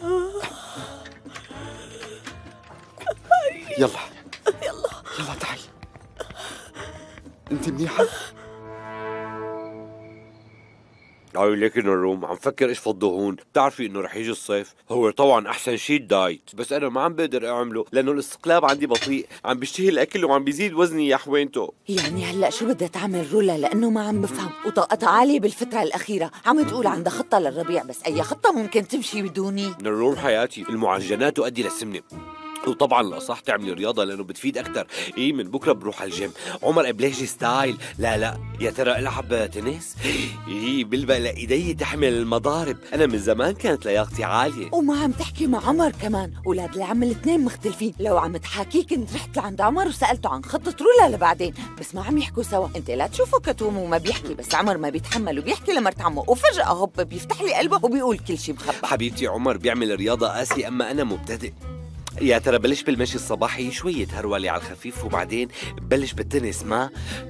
يلا يلا تعي. انت منيحة؟ لكن الروم عم فكر ايش فضوهون. بتعرفي انه رح يجي الصيف، هو طبعا احسن شيء الدايت، بس انا ما عم بقدر اعمله لانه الاستقلاب عندي بطيء، عم بيشتهي الاكل وعم بيزيد وزني يا حوينته. يعني هلا شو بدها تعمل رولا؟ لانه ما عم بفهم وطاقتها عاليه بالفتره الاخيره، عم تقول عندها خطه للربيع، بس اي خطه ممكن تمشي بدوني؟ من الروم حياتي المعجنات تؤدي للسمنه، وطبعا الاصح تعملي رياضه لانه بتفيد اكثر. من بكره بروح على الجيم. عمر ابليجي ستايل. لا يا ترى العب تنس. بلبق لايدي تحمل المضارب. انا من زمان كانت لياقتي عاليه. وما عم تحكي مع عمر كمان، اولاد العم الاثنين مختلفين. لو عم تحاكي كنت رحت لعند عمر وسالته عن خطه رولا لبعدين، بس ما عم يحكوا سوا. انت لا تشوفه كتوم وما بيحكي، بس عمر ما بيتحمل وبيحكي لمرت عمه، وفجاه هوب بيفتح لي قلبه وبيقول كل شيء مخبى. حبيبتي عمر بيعمل رياضه قاسي، اما انا مبتدئ. يا ترى بلش بالمشي الصباحي، شوية هرولة على الخفيف، وبعدين بلش بالتنس. ما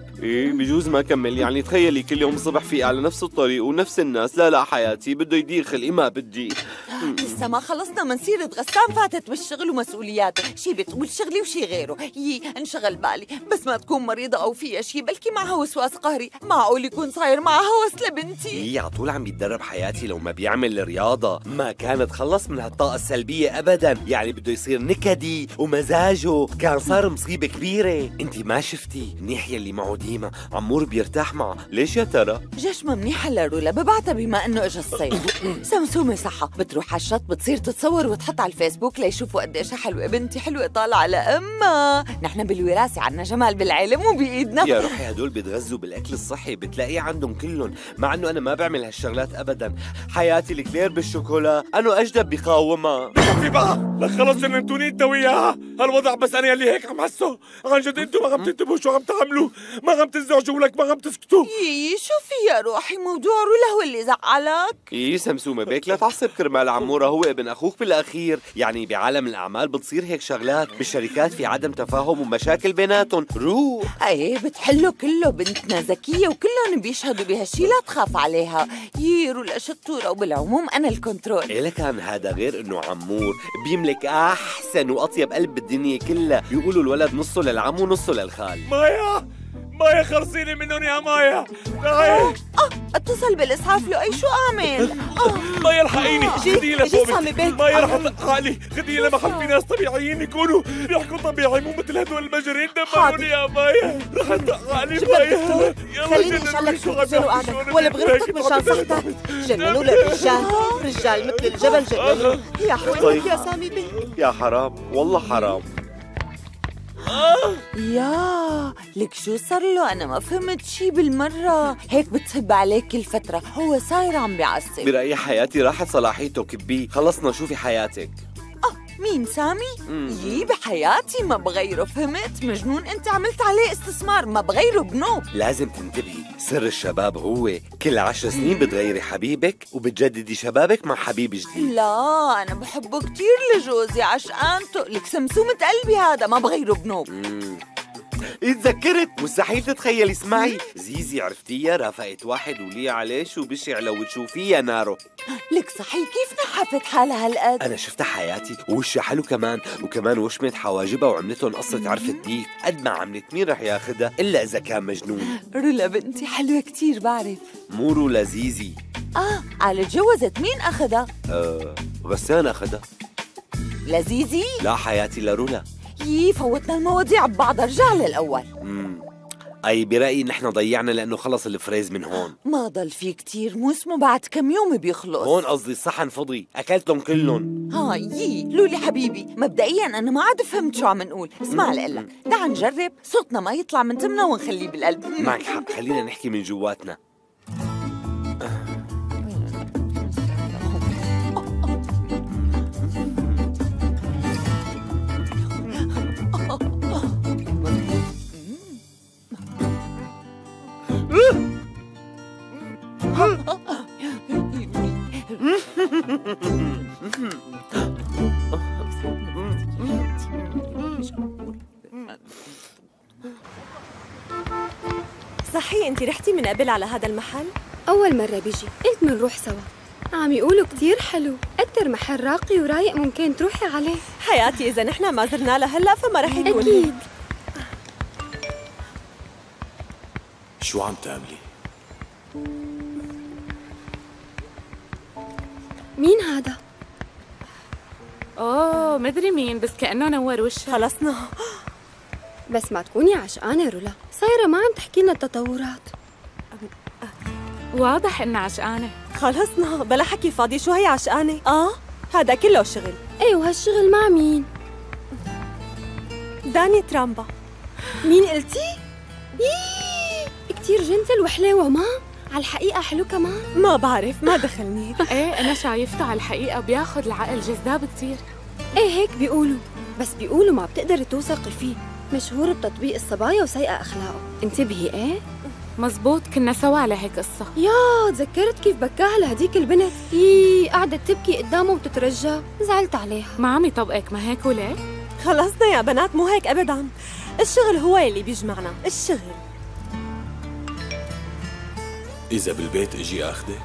بجوز ما كمل. يعني تخيلي كل يوم الصبح فيق على نفس الطريق ونفس الناس. لا حياتي بده يدير خلقي، ما بدي. لسه ما خلصنا من سيرة غسان، فاتت بالشغل ومسؤولياته. شي بتقول شغلي وشي غيره. انشغل بالي، بس ما تكون مريضة أو فيها شي، بلكي معها وسواس قهري. معقول يكون صاير معها هوس لبنتي؟ على طول عم يتدرب حياتي. لو ما بيعمل رياضة ما كانت خلص من هالطاقة السلبية أبدا. يعني بده يصير نكدي، ومزاجه كان صار مصيبة كبيرة. انتي ما شفتي منيح يلي معه ديما عمور بيرتاح معه. ليش يا ترى؟ جشمة منيحة لرولا، ببعتها بما انه اجى الصيف. سمسومة صحة، بتروح على الشط بتصير تتصور وتحط على الفيسبوك ليشوفوا قديش حلوة بنتي، حلوة طالعة على أمها. نحن بالوراثة عنا جمال بالعلم وبإيدنا. يا روحي هدول بيتغذوا بالأكل الصحي، بتلاقيه عندهم كلهم، مع انه انا ما بعمل هالشغلات ابدا. حياتي الكلير بالشوكولا انه اجدب بقاومها. في بقى لك خلص جننتوني انت وياها. هالوضع بس انا يلي هيك عم حسه. عن جد انتوا ما عم تنتبهوا شو عم تعملوا، ما عم تنزعجوا ولك ما عم تسكتوا. شو في يا روحي؟ موضوع رولا هو اللي زعلك؟ سمسومة بيك لا تعصب كرمال عمورة، هو ابن اخوك بالاخير. يعني بعالم الاعمال بتصير هيك شغلات، بالشركات في عدم تفاهم ومشاكل بيناتهم. روح. بتحله كله، بنتنا ذكية وكلهم بيشهدوا بهالشي، لا تخاف عليها. رولا شطورة، وبالعموم انا الكنترول. لكان هذا غير انه عمور بيملك احسن واطيب قلب بالدنيا كلها. بيقولوا الولد نصه للعم ونصه للخال. مايا خلصيني منهم يا مايا. تعي. اتصل بالاسعاف. له شو اعمل؟ مايا الحقيني، خديه لفوق. سامي بيك. مايا رح تلحقني، خديه لمحل في ناس طبيعيين يكونوا بيحكوا طبيعي، مو مثل هدول المجرين. دمروني يا مايا، رح تلحقني مايا. خليني اشعلك شو قاعدة ولا بغرفتك مشان صحتك. جننوا للرجال، رجال مثل الجبل جننوا. يا حوينك يا سامي بيك. يا حرام والله حرام. لك شو صار له؟ أنا ما فهمت شي بالمرة. هيك بتهب عليك كل فترة، هو صاير عم بيعصب. برأيي حياتي راحت صلاحيته. كبيه خلصنا. شوفي حياتك. مين سامي؟ بحياتي ما بغيره، فهمت؟ مجنون انت، عملت عليه استثمار، ما بغيره بنوب. لازم تنتبهي، سر الشباب هو كل 10 سنين بتغيري حبيبك وبتجددي شبابك مع حبيب جديد. لا أنا بحبه كتير لجوزي، عشقانته. لك سمسومة قلبي هذا، ما بغيره بنوب. اتذكرت، مستحيل تتخيلي. اسمعي، زيزي عرفتيها؟ رافقت واحد ولي عليه شو بشع لو تشوفيه يا نارو. لك صحيح كيف نحفت حالها هالقد؟ انا شفتها حياتي، ووشها حلو كمان، وكمان وشمت حواجبها وعملتهم قصة عرفت ديك. قد ما عملت مين رح ياخدها الا اذا كان مجنون. رولا بنتي حلوة كتير بعرف. مو رولا، زيزي. على تجوزت مين اخدها؟ غسان اخدها. لزيزي؟ لا حياتي لرولا. فوتنا المواضيع ببعض، ارجع للأول. أي برأيي نحن ضيعنا لأنه خلص الفريز من هون. ما ضل في كتير، موسمه بعد كم يوم بيخلص. هون قصدي الصحن فضي، أكلتهم كلهم. لولي حبيبي، مبدئيا أنا ما عاد فهمت شو عم نقول. اسمع لقلك، تعال نجرب صوتنا ما يطلع من تمنا ونخليه بالقلب. معك حق، خلينا نحكي من جواتنا. صحيح انتي رحتي من قبل على هذا المحل؟ أول مرة بيجي، قلت منروح سوا. عم يقولوا كتير حلو، قد أكتر محل راقي ورايق ممكن تروحي عليه. حياتي إذا نحن ما زرنا له هلا فما رح يكون. أكيد. شو عم تعملي؟ مين هذا؟ اوه مدري مين بس كأنه نور وشه. خلصنا. بس ما تكوني عشقانة رولا، صايرة ما عم تحكي لنا التطورات. واضح إنها عشقانة. خلصنا بلا حكي فاضي. شو هي عشقانة؟ هذا كله شغل. ايه وهالشغل مع مين؟ داني ترامبا. مين قلتي؟ كتير جنتل وحلاوة ما؟ على الحقيقة حلو كمان؟ ما بعرف ما دخلني. ايه أنا شايفته على الحقيقة بياخد العقل جذاب كتير. ايه هيك بيقولوا، بس بيقولوا ما بتقدري توثقي فيه، مشهور بتطبيق الصبايا وسيئة أخلاقه. انتبهي. ايه مزبوط كنا سوا على هيك قصة. يا تذكرت كيف بكاها لهديك البنت. قعدت تبكي قدامه وتترجى، زعلت عليها. ما عم يطبقك ما هيك وليه؟ خلصنا يا بنات مو هيك أبداً. الشغل هو اللي بيجمعنا. الشغل. إذا بالبيت إجي أخدك؟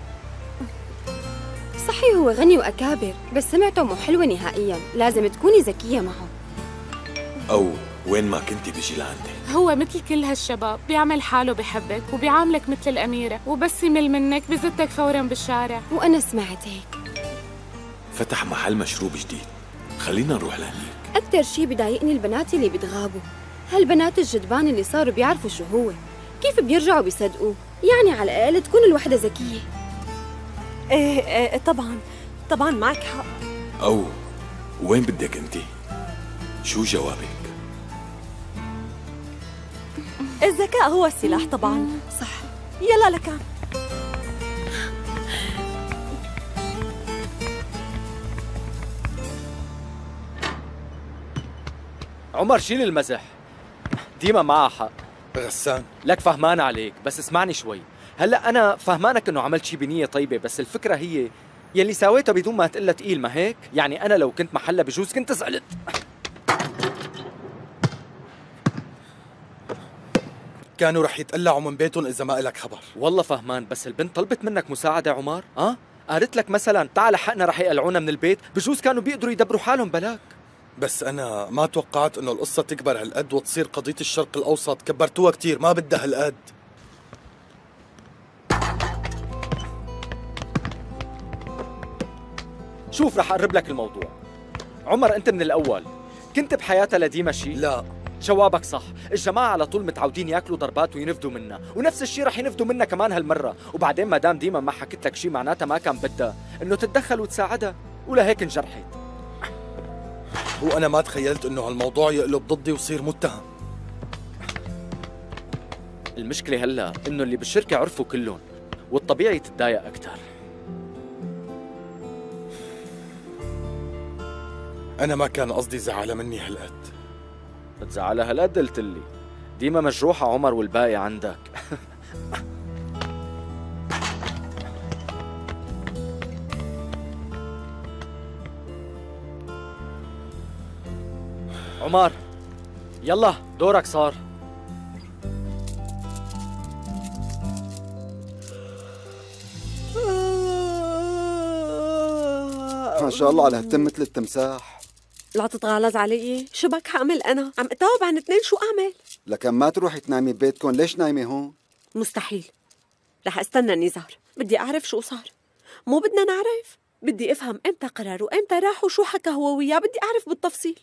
صحيح هو غني وأكابر، بس سمعته مو حلوة نهائياً، لازم تكوني ذكية معه. أو وين ما كنتي بيجي لعندك. هو مثل كل هالشباب بيعمل حاله بحبك وبيعاملك مثل الأميرة، وبس يمل منك بزتك فوراً بالشارع. وأنا سمعت هيك. فتح محل مشروب جديد، خلينا نروح لهنيك. أكتر شي بضايقني البنات اللي بتغابوا، هالبنات الجدبان اللي صاروا بيعرفوا شو هو، كيف بيرجعوا بيصدقوه. يعني على الأقل تكون الوحدة ذكية. إيه طبعاً معك حق. أو وين بدك أنتي؟ شو جوابك؟ الذكاء هو السلاح طبعاً. صح. يلا لكان. عمر شيل المزح، ديما معها حق. غسان لك فهمان عليك، بس اسمعني شوي. هلا انا فهمانك انه عملت شي بنيه طيبه، بس الفكره هي يلي سويته بدون ما تقلها تقيل، ما هيك؟ يعني انا لو كنت محلها بجوز كنت زعلت. كانوا رح يتقلعوا من بيتهم اذا ما إلك خبر. والله فهمان، بس البنت طلبت منك مساعده عمر. قالت لك مثلا تعال حقنا رح يقلعونا من البيت، بجوز كانوا بيقدروا يدبروا حالهم بلاك. بس أنا ما توقعت إنه القصة تكبر هالقد وتصير قضية الشرق الأوسط. كبرتوها كتير، ما بدها هالقد. شوف رح أقرب لك الموضوع. عمر أنت من الأول كنت بحياتها لديما شي؟ لا. جوابك صح. الجماعة على طول متعودين ياكلوا ضربات وينفدوا منها، ونفس الشيء رح ينفدوا منها كمان هالمرة. وبعدين ما دام ديما ما حكت لك شيء معناتها ما كان بدها إنه تتدخل وتساعدها، ولهيك انجرحت. وأنا ما تخيلت إنه هالموضوع يقلب ضدي وصير متهم. المشكلة هلا إنه اللي بالشركة عرفوا كلهم، والطبيعي تتضايق أكثر. أنا ما كان قصدي زعلها مني هالقد. بتزعلها هالقد قلت لي. ديما مجروحة عمر والباقي عندك. عمر يلا دورك صار. ما شاء الله على هالتم مثل التمساح. لا تتغالظ علي. شو بك حأعمل أنا؟ عم أتاوب عن اثنين. شو أعمل؟ لكن ما تروحي تنامي ببيتكم، ليش نايمة هون؟ مستحيل. رح استنى النزار. بدي أعرف شو صار. مو بدنا نعرف. بدي أفهم إمتى قرر وإمتى راح وشو حكى هو وياه. بدي أعرف بالتفصيل.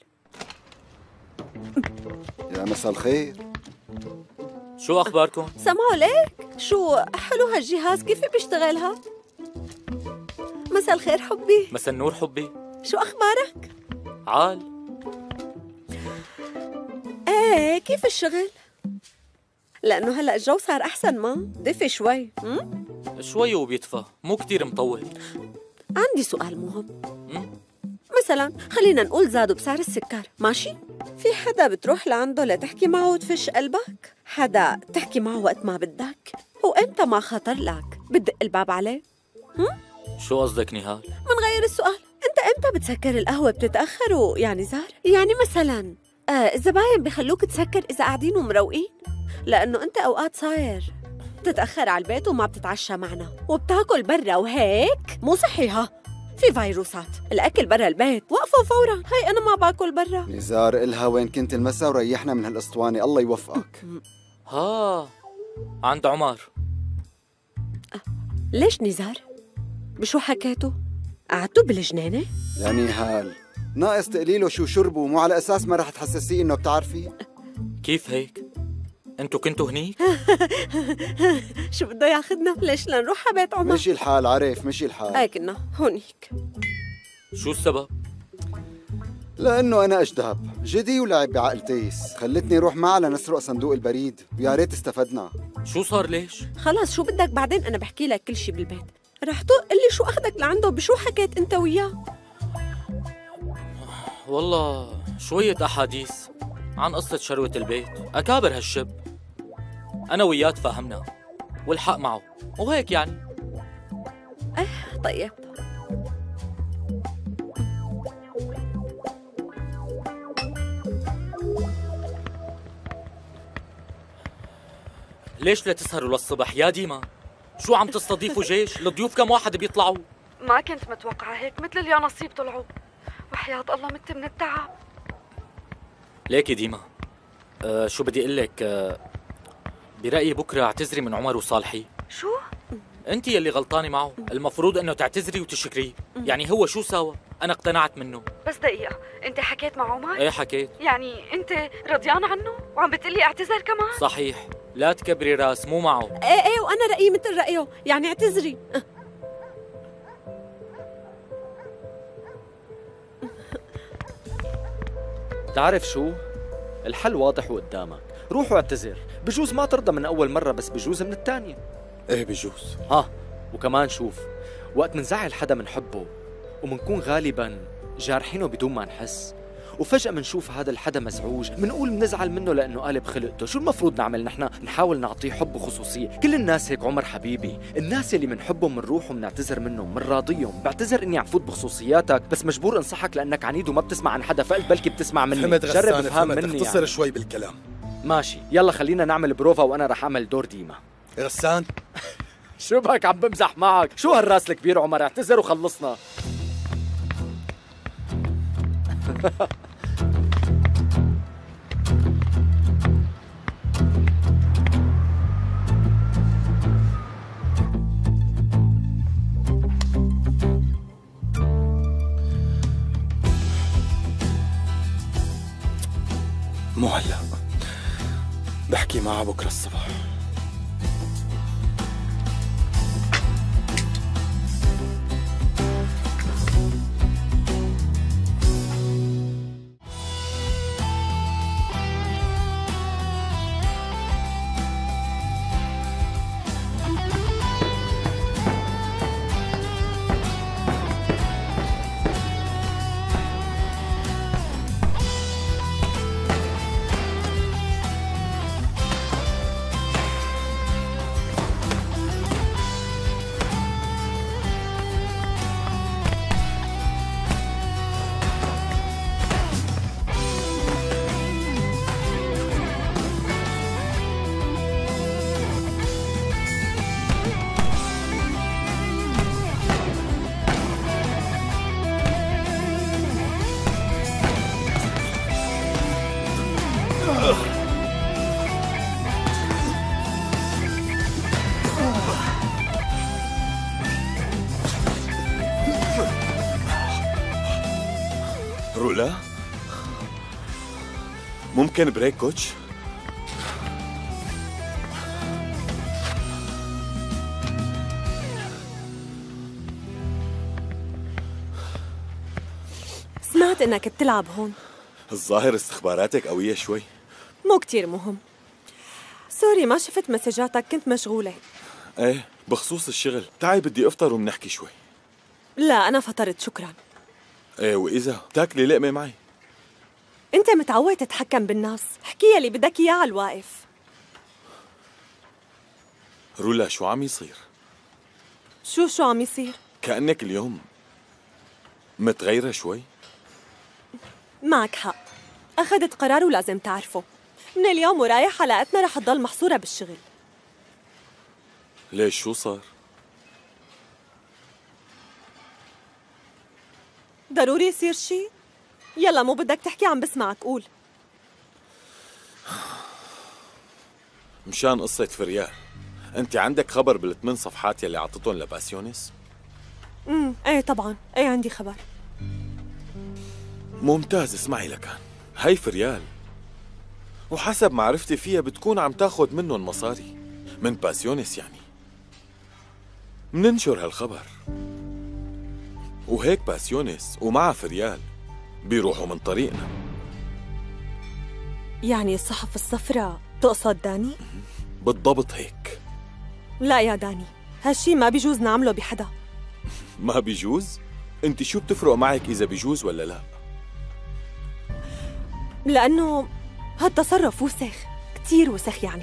يا مساء الخير. شو أخباركم؟ سمعوا ليك؟ شو حلو هالجهاز. كيف بيشتغلها؟ مساء الخير حبي. مساء النور حبي. شو أخبارك؟ عال. ايه كيف الشغل؟ لأنه هلأ الجو صار أحسن ما؟ دفي شوي. شوي وبيدفى، مو كتير مطول. عندي سؤال مهم. مثلا خلينا نقول زادوا بسعر السكر، ماشي؟ في حدا بتروح لعنده لتحكي معه وتفش قلبك؟ حدا تحكي معه وقت ما بدك؟ وإمتى ما خطر لك بتدق الباب عليه؟ شو قصدك نهال؟ منغير السؤال. أنت إمتى بتسكر القهوة بتتأخر يعني زار؟ يعني مثلا الزباين بيخلوك تسكر إذا قاعدين ومروقين؟ لأنه أنت أوقات صاير تتأخر على البيت وما بتتعشى معنا وبتاكل برا وهيك مو صحيها. في فيروسات. الأكل برا البيت وقفوا فورا. هي أنا ما باكل برا. نزار إلها وين كنت المسا وريحنا من هالاسطوانة، الله يوفقك. ها عند عمر. ليش نزار؟ بشو حكيتوا؟ قعدتوا بالجنينة؟ يا نهال ناقص تقليله شو شربوا، مو على أساس ما رح تحسسيه إنه بتعرفي؟ كيف هيك؟ انتو كنتوا هنيك؟ شو بده ياخدنا؟ ليش لنروح على بيت عمر؟ مشي الحال عارف، مشي الحال. هيك كنا هونيك. شو السبب؟ لأنه أنا أجدب جدي ولعب بعقل تيس، خلتني روح معها لنسرق صندوق البريد، ويا ريت استفدنا. شو صار ليش؟ خلاص شو بدك بعدين، أنا بحكي لك كل شي بالبيت. رح تقول لي شو أخذك لعنده، بشو حكيت أنت وياه؟ والله شوية أحاديث عن قصة شروة البيت، أكابر هالشب. أنا وياه تفاهمنا والحق معه وهيك يعني. طيب. ليش لا تسهروا للصبح يا ديما؟ شو عم تستضيفوا جيش؟ الضيوف كم واحد بيطلعوا؟ ما كنت متوقعة هيك، مثل اليا نصيب طلعوا، وحياة الله مت من التعب. ليك يا ديما، شو بدي اقول لك، برأيي بكره اعتذري من عمر وصالحي. شو؟ انت يلي غلطانه معه، المفروض انه تعتذري وتشكريه. يعني هو شو ساوى؟ انا اقتنعت منه. بس دقيقة، انت حكيت مع عمر؟ ايه حكيت. يعني انت رضيان عنه وعم بتقلي اعتذر كمان؟ صحيح، لا تكبري راس، مو معه. ايه وانا رأيي مثل رأيه، يعني اعتذري. تعرف شو؟ الحل واضح وقدامك، روح واعتذر. بجوز ما ترضى من أول مرة، بس بجوز من الثانية. ايه بجوز. وكمان شوف، وقت منزعل حدا منحبه ومنكون غالبا جارحينه بدون ما نحس، وفجأة منشوف هذا الحدا مزعوج، منقول منزعل منه لأنه قالب خلقته. شو المفروض نعمل نحن؟ نحاول نعطيه حب وخصوصية. كل الناس هيك عمر حبيبي، الناس اللي منحبهم منروح ومنعتذر منهم، منراضيهم. بعتذر اني عم فوت بخصوصياتك، بس مجبور انصحك لأنك عنيد وما بتسمع عن حدا، فقلت بلكي بتسمع مني. فهمت جرب غسان، افهم فهمت. مني اختصر يعني. شوي بالكلام. ماشي، يلا خلينا نعمل بروفا وأنا رح أعمل دور ديما. غسان شو بك عم بمزح معك؟ شو هالراس الكبير عمر؟ اعتذر وخلصنا. مو هلا، بحكي معها بكره الصبح. رولا، ممكن بريك كوتش؟ سمعت انك بتلعب هون. الظاهر استخباراتك قوية شوي. مو كتير مهم. سوري ما شفت مسجاتك، كنت مشغولة. ايه بخصوص الشغل، تعي بدي افطر وبنحكي شوي. لا أنا فطرت شكرا. ايه وإذا تاكلي لقمة معي؟ أنت متعود تتحكم بالناس، احكي اللي بدك إياه على الواقف. رولا شو عم يصير؟ شو عم يصير؟ كأنك اليوم متغيرة شوي. معك حق، أخذت قرار ولازم تعرفه. من اليوم ورايح حلقتنا رح تضل محصورة بالشغل. ليش شو صار؟ ضروري يصير شي؟ يلا مو بدك تحكي عم بسمعك، قول. مشان قصة فريال، انت عندك خبر بال8 صفحات يلي عطتهم لباسيونيس؟ ايه طبعا، ايه عندي خبر. ممتاز. اسمعي لكان، هي فريال وحسب معرفتي فيها بتكون عم تاخد منهم مصاري من باسيونيس، يعني مننشر هالخبر وهيك باسيونيس ومع فريال بيروحوا من طريقنا. يعني الصحف الصفراء تقصد داني؟ بالضبط هيك. لا يا داني، هالشي ما بيجوز نعمله بحدا. ما بيجوز؟ انت شو بتفرق معك اذا بيجوز ولا لا؟ لأنه هالتصرف وسخ، كتير وسخ يعني.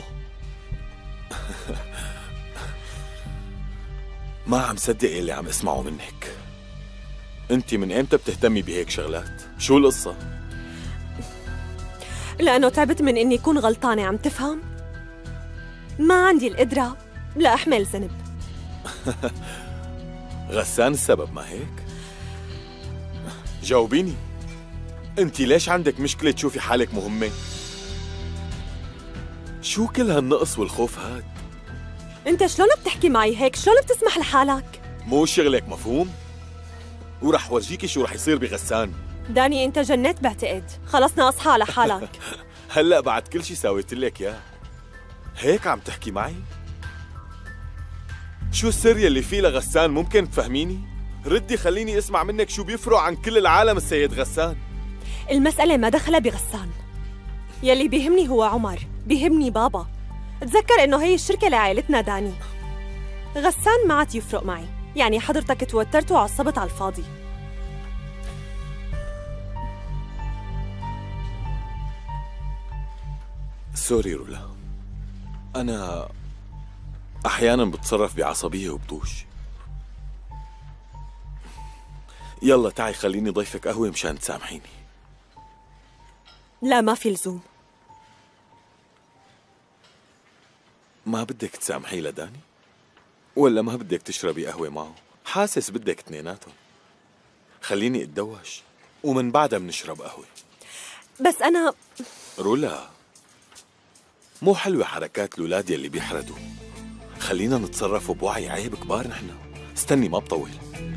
ما عم صدق اللي عم اسمعه منك. انت من امتى بتهتمي بهيك شغلات؟ شو القصة؟ لأنه تعبت من إني أكون غلطانة، عم تفهم؟ ما عندي القدرة لأحمل ذنب. غسان السبب، ما هيك؟ جاوبيني، انت ليش عندك مشكلة تشوفي حالك مهمة؟ شو كل هالنقص والخوف هاد؟ انت شلون بتحكي معي هيك؟ شلون بتسمح لحالك؟ مو شغلك، مفهوم؟ ورح ورجيكي شو رح يصير بغسان. داني انت جنيت بعتقد، خلصنا اصحى على حالك. هلأ بعد كل شي ساويتلك ياه هيك عم تحكي معي؟ شو السر يلي فيه لغسان؟ ممكن تفهميني؟ ردي خليني اسمع منك شو بيفرق عن كل العالم السيد غسان. المسألة ما دخلها بغسان، يلي بيهمني هو عمر، بيهمني بابا. تذكر انه هي الشركة لعائلتنا داني. غسان ما عاد يفرق معي، يعني حضرتك توترت وعصبت على الفاضي. سوري رولا، أنا أحياناً بتصرف بعصبية وبطوش. يلا تعي خليني ضيفك قهوة مشان تسامحيني. لا ما في لزوم. ما بدك تسامحي لداني؟ ولا ما بدك تشربي قهوة معه؟ حاسس بدك اثنيناتهم. خليني اتدوش ومن بعدها بنشرب قهوة. بس أنا رولا، مو حلوة حركات الولاد يلي بيحردوا. خلينا نتصرف بوعي، عيب كبار نحن. استني ما بطول.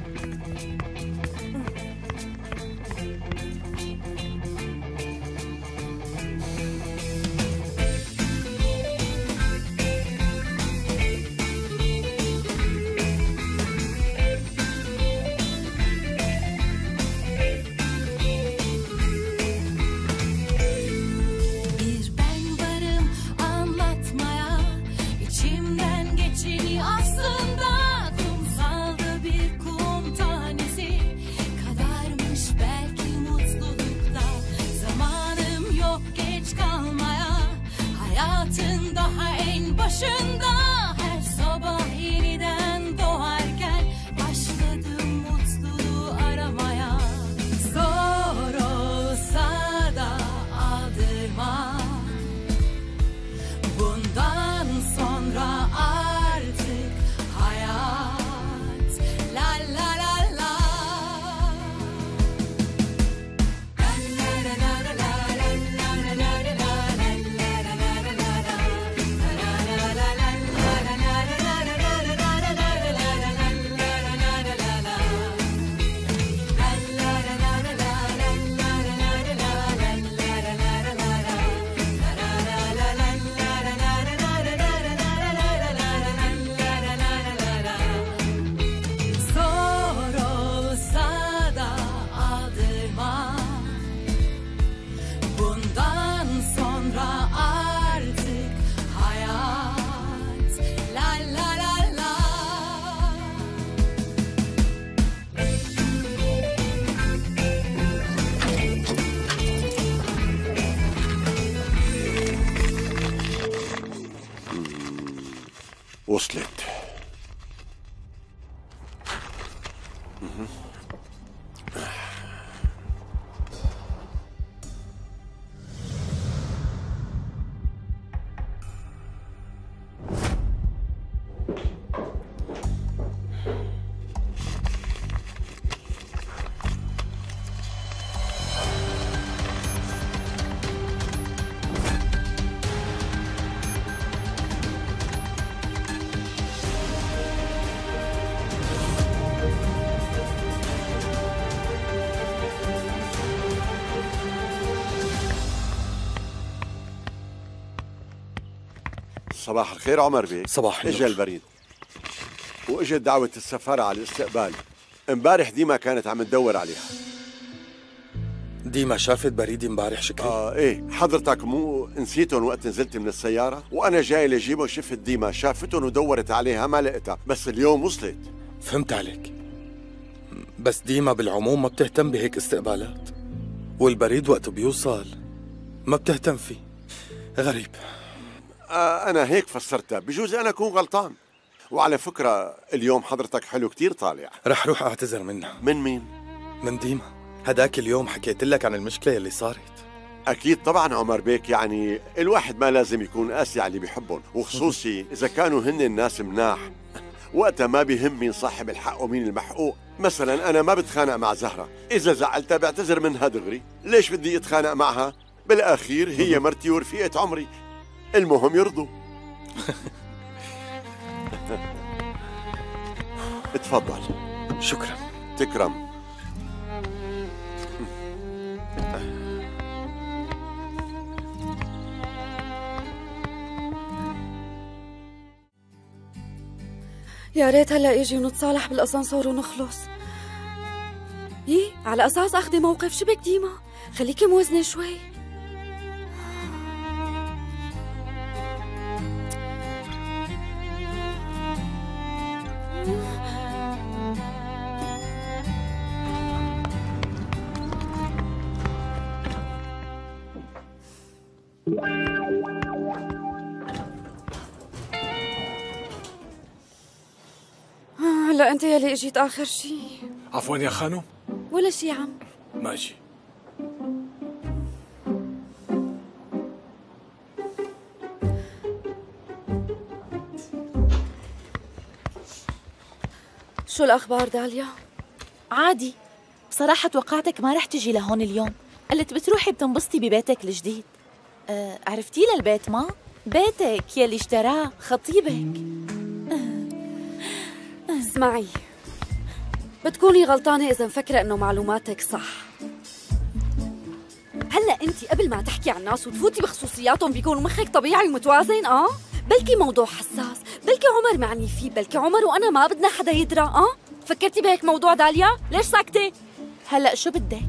وصلت. صباح الخير عمر بيه. صباح النور. اجا البريد واجت دعوة السفارة على الاستقبال. امبارح ديما كانت عم تدور عليها. ديما شافت بريدي امبارح شكري؟ ايه، حضرتك مو نسيتهم وقت نزلت من السيارة؟ وانا جاي لجيبه شفت ديما شافتهم ودورت عليها ما لقيتها، بس اليوم وصلت. فهمت عليك. بس ديما بالعموم ما بتهتم بهيك استقبالات، والبريد وقت بيوصل ما بتهتم فيه. غريب. انا هيك فسرتها، بجوز انا اكون غلطان. وعلى فكرة اليوم حضرتك حلو كتير طالع. رح روح اعتذر منها. من مين؟ من ديما. هداك اليوم حكيت لك عن المشكلة اللي صارت. أكيد طبعا عمر بيك، يعني الواحد ما لازم يكون قاسي على اللي بيحبهم، وخصوصي إذا كانوا هن الناس مناح. وقتها ما بيهم مين صاحب الحق ومين المحقوق. مثلا أنا ما بتخانق مع زهرة، إذا زعلتها بعتذر منها دغري. ليش بدي أتخانق معها؟ بالأخير هي مرتي ورفيقة عمري، المهم يرضوا. اتفضل. شكرا. تكرم. يا ريت هلا يجي ونتصالح بالاسانسور ونخلص. على اساس اخذي موقف شبك ديما، خليكي موزنه شوي. هلا انت يلي اجيت اخر شي. عفوا يا خانم. ولا شي عم. ماشي. شو الاخبار داليا؟ عادي. بصراحة توقعتك ما رح تجي لهون اليوم، قلت بتروحي بتنبسطي ببيتك الجديد. عرفتي للبيت ما؟ بيتك يلي اشتراه خطيبك. اسمعي، بتكوني غلطانة إذا مفكرة إنه معلوماتك صح. هلا أنت قبل ما تحكي عن الناس وتفوتي بخصوصياتهم بيكون مخك طبيعي ومتوازن. بلكي موضوع حساس، بلكي عمر معني فيه، بلكي عمر وأنا ما بدنا حدا يدرى. فكرتي بهيك موضوع داليا؟ ليش ساكتة؟ هلا شو بدك؟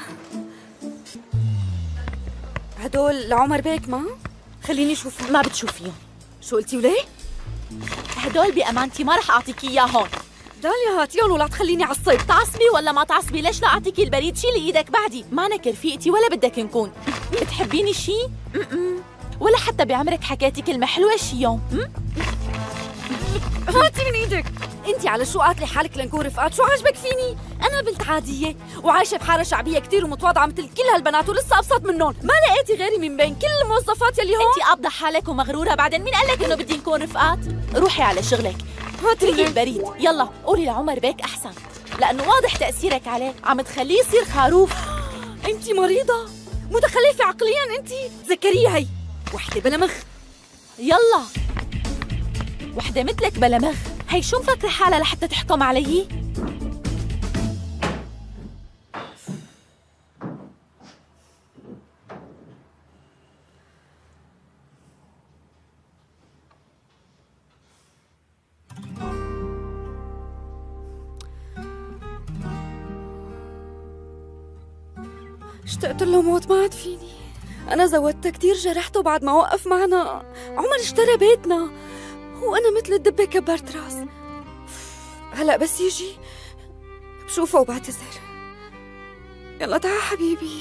هدول لعمر بيك ما؟ خليني شوفهم. ما بتشوفيهم. شو قلتي وليه؟ هدول بأمانتي ما رح أعطيكي إياهم. داليا هاتيهم ولا تخليني عصب. تعصبي ولا ما تعصبي، ليش لا أعطيكي البريد؟ شيلي إيدك بعدي، مانك رفيقتي ولا بدك نكون. بتحبيني شي؟ ولا حتى بعمرك حكيتي كلمة حلوة شي يوم؟ هاتي من ايدك. انت على شو قاتلي حالك لنكون رفقات؟ شو عجبك فيني؟ انا بنت عاديه وعايشه بحاره شعبيه كثير ومتواضعه مثل كل هالبنات ولسه ابسط منهم. ما لقيتي غيري من بين كل الموظفات يلي هون؟ انت قابضه حالك ومغروره. بعدين مين قال لك انه بدي نكون رفقات؟ روحي على شغلك. هاتي البريد يلا. قولي لعمر بيك احسن، لانه واضح تاثيرك عليه عم تخليه يصير خروف. انت مريضه متخلفه عقليا. انت تذكريه هي وحده بلا مخ. يلا وحده مثلك بلا مخ، هي شو مفكره حالها لحتى تحكم علي؟ اشتقت له موت ما عاد فيني. أنا زودته كتير، جرحته بعد ما وقف معنا. عمر اشترى بيتنا وأنا مثل الدبة كبرت راس. هلأ بس يجي بشوفه وبعتذر. يلا تعا حبيبي.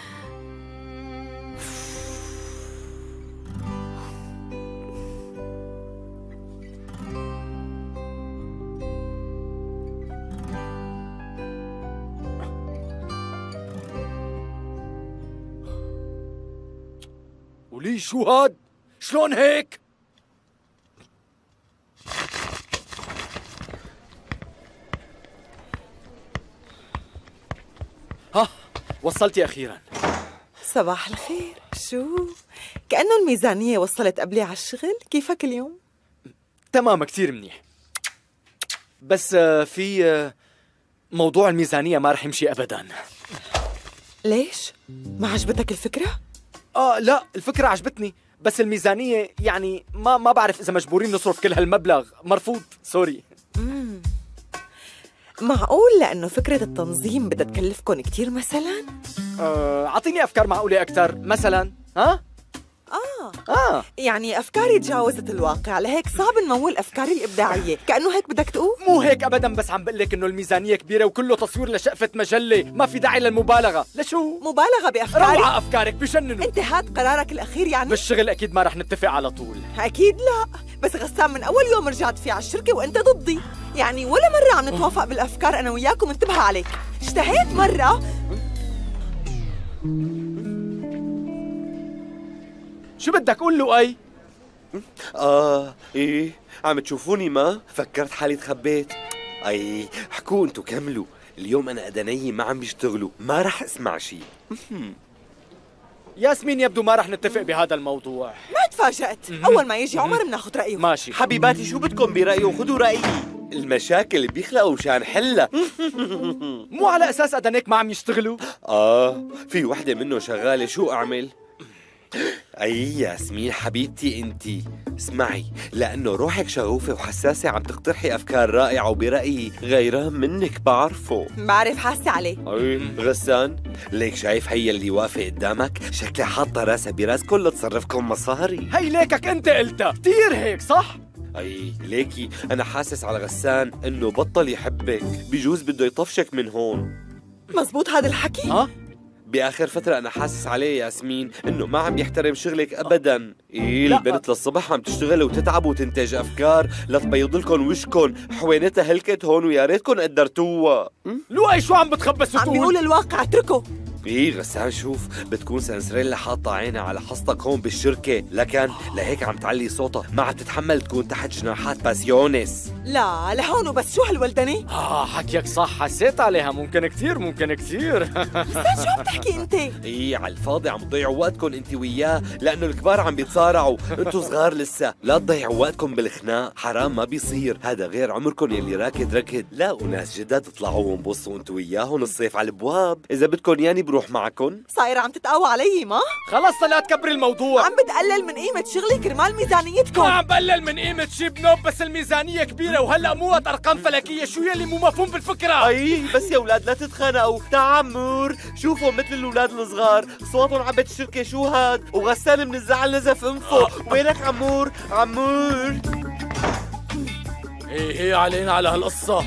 ولي شو هاد؟ شلون هيك؟ وصلتي أخيراً. صباح الخير. شو؟ كأنه الميزانية وصلت قبلي على الشغل. كيفك اليوم؟ تمام كتير منيح، بس في موضوع الميزانية ما رح يمشي أبداً. ليش؟ ما عجبتك الفكرة؟ لا الفكرة عجبتني، بس الميزانية يعني ما بعرف إذا مجبورين نصرف كل هالمبلغ. مرفوض، سوري. معقول لأنه فكرة التنظيم بدها تكلفكم كتير مثلاً؟ أعطيني أفكار معقولة أكتر. مثلاً ها؟ يعني أفكاري تجاوزت الواقع، لهيك صعب نمول أفكاري الإبداعية. كأنه هيك بدك تقول؟ مو هيك أبداً، بس عم بقلك إنه الميزانية كبيرة وكله تصوير لشقفة مجلة، ما في داعي للمبالغة. لشو؟ مبالغة بأفكاري؟ روعة أفكارك، بجننوا. أنت هاد قرارك الأخير يعني؟ بالشغل أكيد ما رح نتفق على طول. أكيد لا، بس غسان من أول يوم رجعت فيه على الشركة وأنت ضدي، يعني ولا مرة عم نتوافق بالأفكار أنا وياكم. انتبه عليك، اشتهيت مرة. شو بدك قول له أي؟ ايه عم تشوفوني ما فكرت حالي تخبيت. اي حكوا انتو كملوا. اليوم انا ادني ما عم بيشتغلوا، ما رح اسمع شيء. ياسمين يبدو ما رح نتفق بهذا الموضوع. ما تفاجأت، أول ما يجي عمر بناخذ رأيه. ماشي حبيباتي، شو بدكم برأيه؟ خذوا رأيي. المشاكل اللي بيخلقوا مشان حلها. مو على أساس أدنيك ما عم يشتغلوا؟ في وحدة منه شغالة، شو أعمل؟ أي ياسمين حبيبتي انتي اسمعي، لأنه روحك شغوفة وحساسة عم تقترحي أفكار رائعة وبرأيي غيران منك بعرفه. بعرف حاسة عليه. غسان ليك شايف هي اللي واقفة قدامك شكلها حاطة راسها براس كل تصرفكم مصاري. هي ليكك انت قلتها كتير هيك صح؟ أي ليكي أنا حاسس على غسان إنه بطل يحبك، بجوز بده يطفشك من هون. مزبوط هذا الحكي؟ بآخر فترة أنا حاسس عليه ياسمين إنه ما عم يحترم شغلك أبداً. البنت للصبح عم تشتغل وتتعب وتنتج أفكار لتبيض لكم وشكن، حوينتها هلكت هون ويا ريتكم قدرتوها. لؤي شو عم بتخبص وتقول؟ عم بيقول الواقع، اتركه. غسان شوف، بتكون سانسريلا حاطة عينها على حصتك هون بالشركة، لكن لهيك عم تعلي صوتها، ما عم تتحمل تكون تحت جناحات باسيونس. لا لهون وبس. شو هالولدني؟ حكيك صح، حسيت عليها. ممكن كتير ممكن كتير. بس شو عم تحكي انت؟ على الفاضي عم تضيعوا وقتكم انت وياه، لانه الكبار عم بيتصارعوا، انتوا صغار لسه. لا تضيعوا وقتكم بالخناق، حرام ما بيصير، هذا غير عمركم يلي راكد ركض. لا وناس جداد تطلعوا ونبصوا انتوا وياهم الصيف على الابواب. اذا بدكم ياني بروح معكم. صايرة عم تتقوى علي ما؟ خلص لا تكبري الموضوع. عم بتقلل من قيمة شغلي كرمال ميزانيتكم. ما عم بقلل من قيمة شي بنوب، بس الميزانية كبيرة وهلا مو وقت ارقام فلكية. شو يلي مو مفهوم بالفكرة؟ بس يا اولاد لا تتخانقوا. تعمر شوفوا مثل الاولاد الصغار صوتهم عبت الشركة. شو هاد؟ وغسان من الزعل نزف انفه. وينك عمور؟ عمور هي علينا على هالقصة.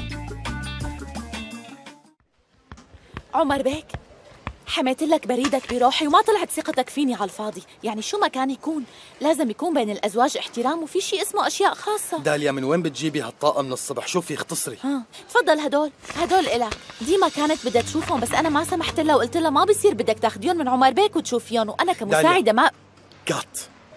عمر بيك، حميت لك بريدك بروحي وما طلعت ثقتك فيني على الفاضي. يعني شو ما كان يكون لازم يكون بين الأزواج احترام، وفي شيء اسمه أشياء خاصة. داليا من وين بتجيبي هالطاقة من الصبح؟ شوفي اختصري. تفضل. هدول إلك. ديما كانت بدها تشوفهم بس أنا ما سمحت لها وقلت لها ما بيصير بدك تاخديهم من عمر بيك وتشوفيهم، وأنا كمساعدة ما كات.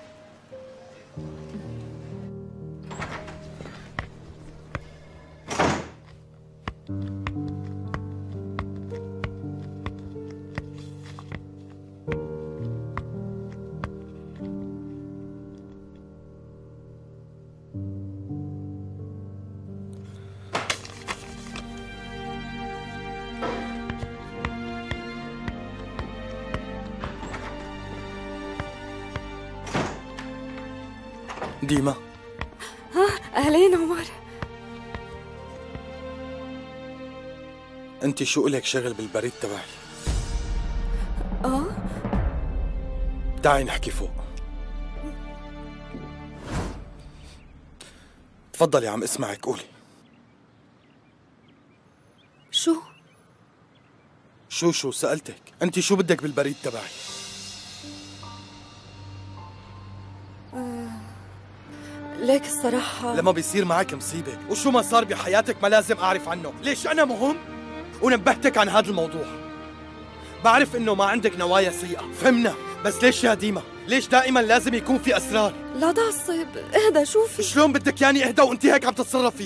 ديما. أهلين عمر. انت شو إلك شغل بالبريد تبعي؟ تعي نحكي فوق. تفضلي عم اسمعك، قولي. شو سألتك؟ انت شو بدك بالبريد تبعي؟ ليك الصراحة لما بيصير معك مصيبة وشو ما صار بحياتك ما لازم أعرف عنه. ليش أنا مهم؟ ونبهتك عن هذا الموضوع. بعرف إنه ما عندك نوايا سيئة، فهمنا، بس ليش يا ديما؟ ليش دائما لازم يكون في أسرار؟ لا تعصب، اهدى. شوفي شلون بدك ياني اهدى وانت هيك عم تتصرفي؟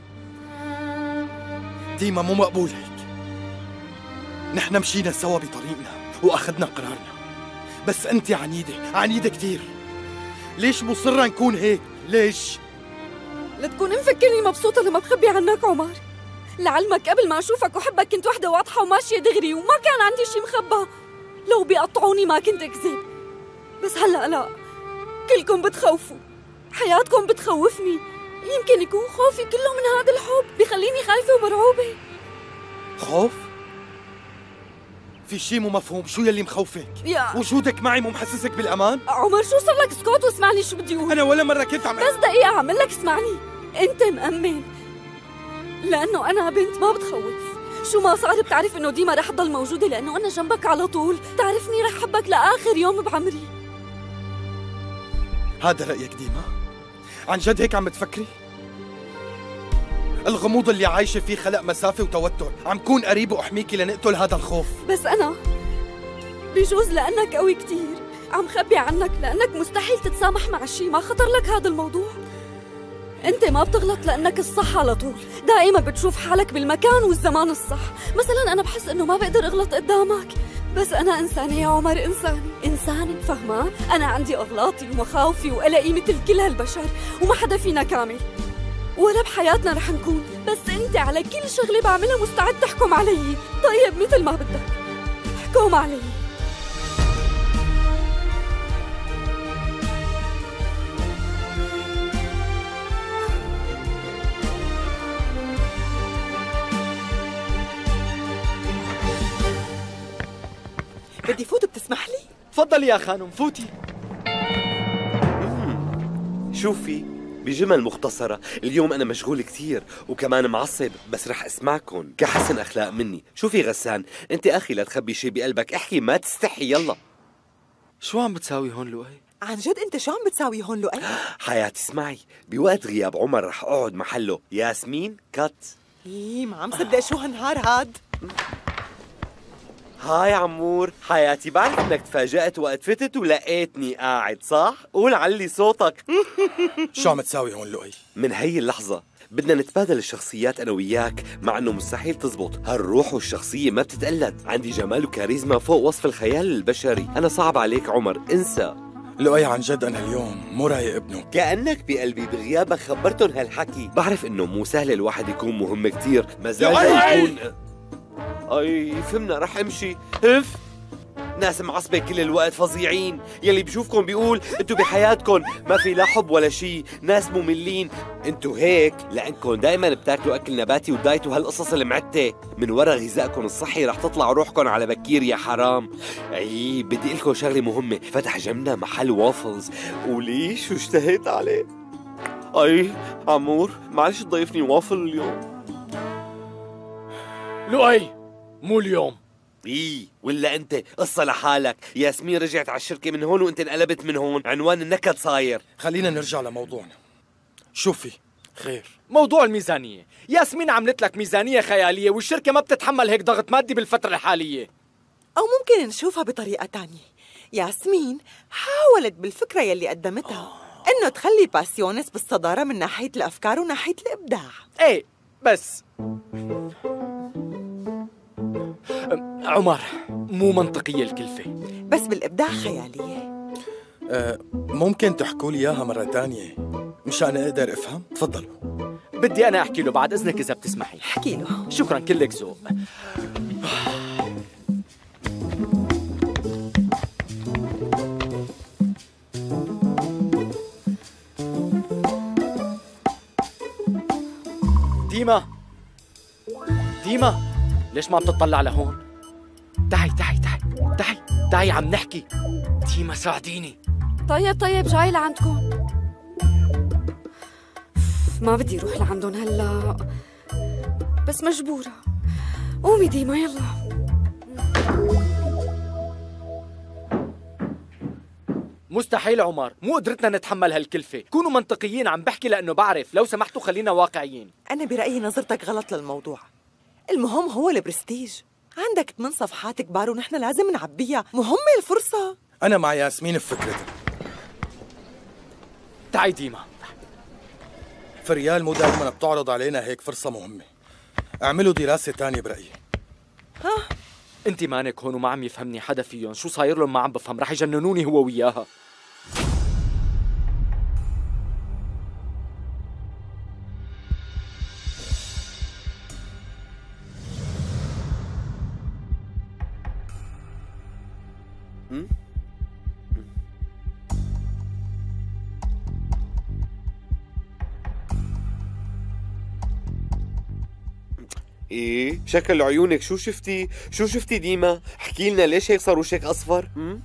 ديما مو مقبول هيك. نحن مشينا سوا بطريقنا وأخذنا قرارنا، بس أنت عنيدة كتير. ليش مصرة نكون هيك؟ ليش؟ لتكون مفكرني مبسوطة لما بخبي عنك عمر. لعلمك قبل ما أشوفك وحبك كنت وحدة واضحة وماشية دغري وما كان عندي شي مخبى. لو بيقطعوني ما كنت أكذب، بس هلأ لا. كلكم بتخوفوا، حياتكم بتخوفني. يمكن يكون خوفي كله من هذا الحب بخليني خايفة ومرعوبة. خوف؟ في شي مو مفهوم، شو يلي مخوفك؟ وجودك معي مو محسسك بالأمان؟ عمر شو صار لك؟ اسكت واسمعني شو بدي أقول. أنا ولا مرة كنت عم بس دقيقة عم لك اسمعني. أنت مأمن لأنه أنا بنت ما بتخوف. شو ما صار بتعرف إنه ديما رح تضل موجودة لأنه أنا جنبك على طول. تعرفني رح حبك لآخر يوم بعمري. هذا رأيك ديما؟ عن جد هيك عم بتفكري؟ الغموض اللي عايشة فيه خلق مسافة وتوتر، عم كون قريب وأحميكي لنقتل هذا الخوف. بس أنا بجوز لأنك قوي كتير عم خبي عنك، لأنك مستحيل تتسامح مع شي ما خطر لك هذا الموضوع. أنت ما بتغلط لأنك الصح على طول، دائما بتشوف حالك بالمكان والزمان الصح. مثلا أنا بحس إنه ما بقدر أغلط قدامك، بس أنا إنسانة يا عمر، إنسانة فهمان. أنا عندي أغلاطي ومخاوفي وقلقي مثل كل هالبشر، وما حدا فينا كامل ولا بحياتنا رح نكون. بس أنت على كل شغلة بعملها مستعد تحكم علي. طيب مثل ما بدك احكم علي. بدي فوت، بتسمح لي؟ تفضلي يا خانم فوتي. شوفي بجمل مختصرة، اليوم أنا مشغول كتير وكمان معصب، بس رح أسمعكن كحسن أخلاق مني. شوفي غسان، أنت أخي لا تخبي شي بقلبك، احكي ما تستحي. يلا شو عم بتساوي هون لؤي؟ عن جد أنت شو عم بتساوي هون لؤي؟ حياتي اسمعي، بوقت غياب عمر رح أقعد محله. ياسمين كات. ما عم صدق شو هالنهار هاد. هاي عمور، حياتي بعرف انك تفاجأت وقت فتت ولقيتني قاعد، صح؟ قول علي صوتك. شو عم تساوي هون لؤي؟ من هي اللحظة بدنا نتبادل الشخصيات أنا وياك، مع إنه مستحيل تزبط. هالروح والشخصية ما بتتقلد. عندي جمال وكاريزما فوق وصف الخيال البشري. أنا صعب عليك عمر، انسى. لؤي عن جد أنا اليوم مو رايق ابنه. كأنك بقلبي بغيابك خبرتن هالحكي. بعرف إنه مو سهل الواحد يكون مهم كتير، ما زال يكون. أي فهمنا، رح أمشي. هف ناس معصبة كل الوقت، فظيعين. يلي بشوفكم بيقول انتو بحياتكم ما في لا حب ولا شي، ناس مملين. انتو هيك لأنكم دايما بتاكلوا أكل نباتي ودايت وهالقصص المعتة. من ورا غذائكم الصحي رح تطلعوا روحكم على بكير يا حرام. أي بدي لكم شغلة مهمة، فتح جنبنا محل وافلز وليش واشتهيت عليه. أي عمور معلش تضيفني وافل اليوم. لؤي مو اليوم. ولا انت قصة لحالك. ياسمين رجعت على الشركة من هون وانت انقلبت من هون. عنوان النكد صاير. خلينا نرجع لموضوعنا. شوفي خير، موضوع الميزانية. ياسمين عملت لك ميزانية خيالية والشركة ما بتتحمل هيك ضغط مادي بالفترة الحالية. أو ممكن نشوفها بطريقة تانية. ياسمين حاولت بالفكرة يلي قدمتها إنه تخلي باسيونس بالصدارة من ناحية الأفكار وناحية الإبداع. إيه بس عمر مو منطقية الكلفة. بس بالإبداع خيالية. ممكن تحكوا لي إياها مرة تانية مشان أقدر أفهم؟ تفضلوا. بدي أنا أحكي له بعد إذنك إذا بتسمحي. احكي له. شكرا، كلك ذوق. ديما ليش ما بتطلع لهون؟ تعي عم نحكي. ديما ساعديني. طيب جاي لعندكم. ما بدي اروح لعندهم هلا، بس مجبورة. قومي ديما يلا. مستحيل عمر، مو قدرتنا نتحمل هالكلفة. كونوا منطقيين، عم بحكي لأنه بعرف. لو سمحتوا خلينا واقعيين. أنا برأيي نظرتك غلط للموضوع. المهم هو البرستيج. عندك 8 صفحات كبار ونحن لازم نعبيها. مهمة الفرصة. أنا مع ياسمين بفكرتها. تعي ديما. فريال مو دائما بتعرض علينا هيك فرصة مهمة. اعملوا دراسة تانية برأيي. انت مانك هون وما عم يفهمني حدا فيهم. شو صاير لهم ما عم بفهم. رح يجننوني هو وياها. ايه شكل عيونك شو شفتي؟ شو شفتي ديما؟ احكي لنا ليش هيك صار وشك اصفر؟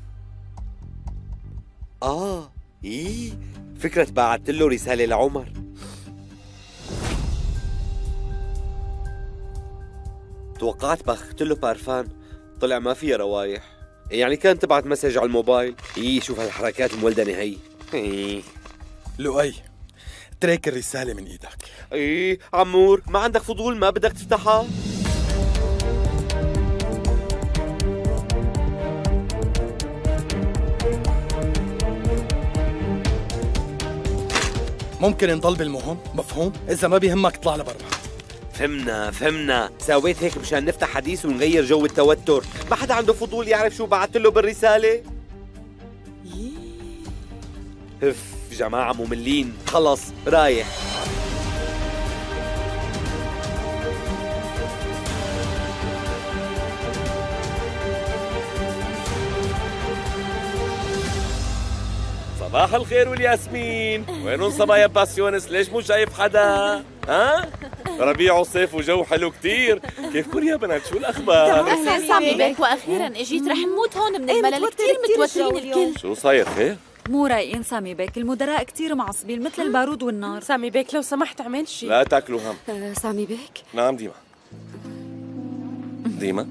ايه فكرة بعثت له رسالة لعمر. توقعت باخذت له بارفان، طلع ما فيها روايح. يعني كان تبعت مسج على الموبايل. شوف هالحركات المولدنة هي. لؤي اترك الرسالة من ايدك. عمور ما عندك فضول؟ ما بدك تفتحها؟ ممكن نضل بالمهم، مفهوم؟ إذا ما بيهمك اطلع لبرا. فهمنا. سويت هيك مشان نفتح حديث ونغير جو التوتر. ما حدا عنده فضول يعرف شو بعثت له بالرسالة؟ جماعة مملين. خلص رايح. صباح الخير والياسمين. وينهم صبايا باسيونس؟ ليش مو شايف حدا؟ ها؟ ربيع وصيف وجو حلو كتير. كيفكن يا بنات؟ شو الأخبار؟ أهلا سامي بيك، وأخيرا اجيت. رح نموت هون من الملل، كتير متوترين الكل. شو صاير خير؟ مو رايقين سامي بيك، المدراء كتير معصبين مثل البارود والنار. سامي بيك لو سمحت اعمل شيء. لا تاكلوا هم. سامي بيك؟ نعم ديما. ديما؟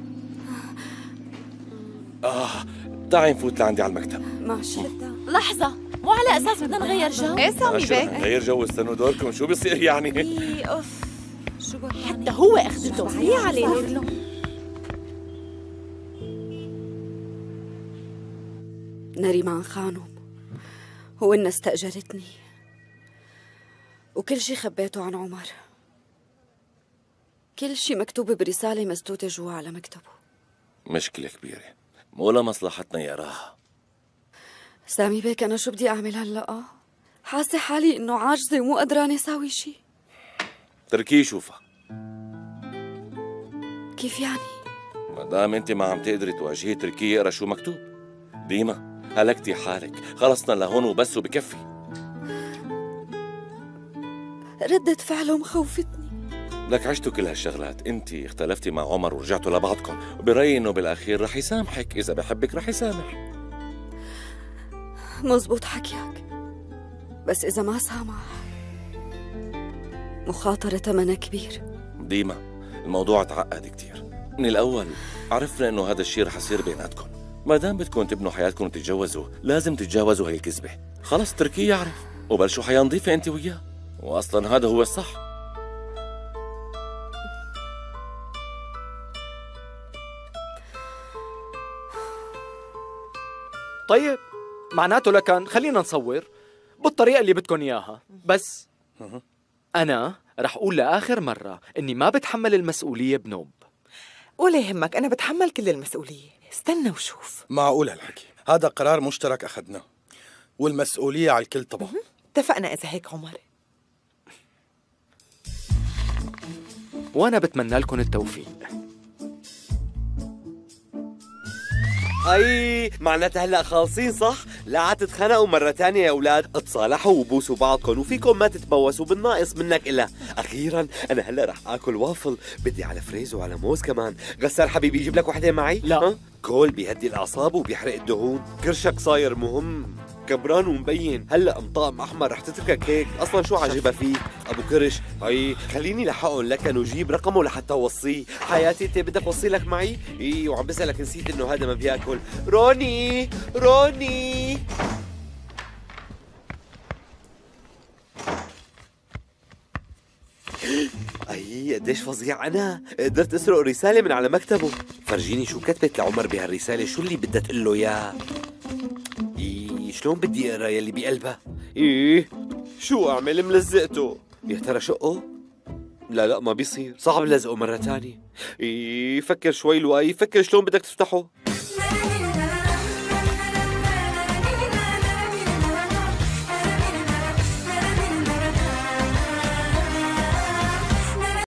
تعي نفوت لعندي على المكتب. ماشي. لحظة، مو على أساس بدنا نغير جو؟ ايه سامي بيك؟ نغير جو، استنوا دوركم. شو بيصير يعني؟ اوف شو حتى هو أخذته. صحيح عليه. نريمان خانم، وإنها استأجرتني وكل شي خبيته عن عمر. كل شي مكتوب برسالة مسدودة جوا على مكتبه. مشكلة كبيرة، مو لمصلحتنا يراها. سامي بيك أنا شو بدي أعمل هلأ؟ حاسة حالي إنه عاجزة ومو قدرانة أساوي شي. تركيه شوفها. كيف يعني؟ ما دام انت ما عم تقدري تواجهي تركيه، اقرا شو مكتوب. ديما هلكتي حالك، خلصنا لهون وبس وبكفي. ردة فعله مخوفتني. لك عشتوا كل هالشغلات، انت اختلفتي مع عمر ورجعتوا لبعضكم، وبرأيي انه بالاخير رح يسامحك. اذا بحبك رح يسامح. مزبوط حكيك، بس اذا ما سامح مخاطرة ثمنها كبير. ديما الموضوع تعقد كتير. من الاول عرفنا انه هذا الشيء رح يصير بيناتكم. ما دام بدكم تبنوا حياتكم وتتجوزوا، لازم تتجاوزوا هي الكذبة. خلص تركيه يعرف وبلشوا حياة نظيفة انت وياه، واصلا هذا هو الصح. طيب معناته لكن خلينا نصور بالطريقة اللي بدكم إياها. بس أنا رح أقول لآخر مرة إني ما بتحمل المسؤولية بنوب. ولا يهمك، أنا بتحمل كل المسؤولية. استنى وشوف. معقول هالحكي؟ هذا قرار مشترك أخذناه والمسؤولية على الكل طبعا. اتفقنا إذا هيك عمر. وأنا بتمنى لكم التوفيق. معناتها هلا خالصين صح؟ لا عاد تتخانقوا مرة تانية يا أولاد، اتصالحوا وبوسوا بعضكم وفيكم ما تتبوسوا بالناقص منك إلا. أخيرا أنا هلا رح آكل وافل، بدي على فريز وعلى موز كمان. غسال حبيبي يجيب لك وحدة معي؟ لا. كول بيهدي الأعصاب وبيحرق الدهون. كرشك صاير مهم، كبران ومبين. هلا مطقم احمر رح تتركك هيك. اصلا شو عجبها فيك ابو كرش؟ خليني لحقهم لكن وجيب رقمه لحتى اوصيه. حياتي انت بدك اوصي لك معي؟ وعم بسالك نسيت انه هذا ما بياكل. روني روني قديش فظيع انا، قدرت اسرق رسالة من على مكتبه. فرجيني شو كتبت لعمر بهالرسالة، شو اللي بدها تقول له اياه؟ شلون بدي اقرا يلي بقلبها؟ شو اعمل؟ ملزقته. يا ترى شقه؟ لا ما بيصير، صعب لزقه مرة تانية. فكر شوي لؤي، فكر شلون بدك تفتحه.